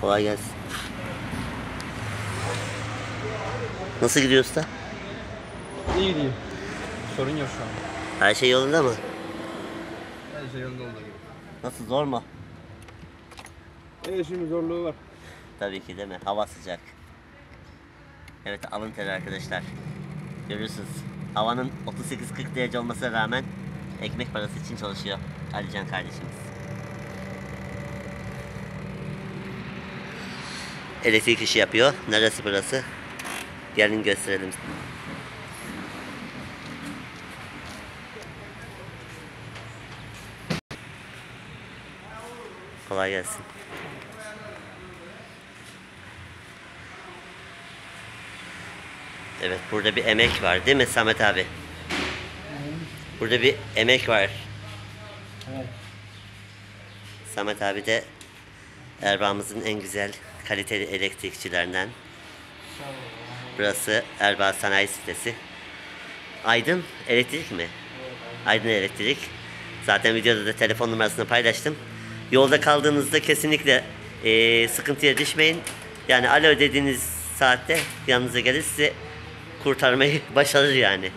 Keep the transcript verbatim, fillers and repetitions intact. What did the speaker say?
Kolay gelsin. Nasıl gidiyor usta? İyi gidiyor. Sorun yok şu an. Her şey yolunda mı? Her şey yolunda olduğu gibi. Nasıl, zor mu? Evet, şimdi zorluğu var. Tabii ki, değil mi? Hava sıcak. Evet, alın teri arkadaşlar. Görüyorsunuz. Havanın otuz sekiz kırk derece olmasına rağmen ekmek parası için çalışıyor Alican kardeşimiz. Elektrik işi yapıyor. Neresi burası? Gelin gösterelim. Kolay gelsin. Evet, burada bir emek var değil mi Samet abi? Burada bir emek var. Evet. Samet abi de Erbaa'mızın en güzel kaliteli elektrikçilerinden. Burası Erbaa Sanayi Sitesi. Aydın Elektrik mi? Aydın Elektrik. Zaten videoda da telefon numarasını paylaştım. Yolda kaldığınızda kesinlikle e, sıkıntıya düşmeyin. Yani alo dediğiniz saatte yanınıza gelir, size kurtarmayı başarır yani.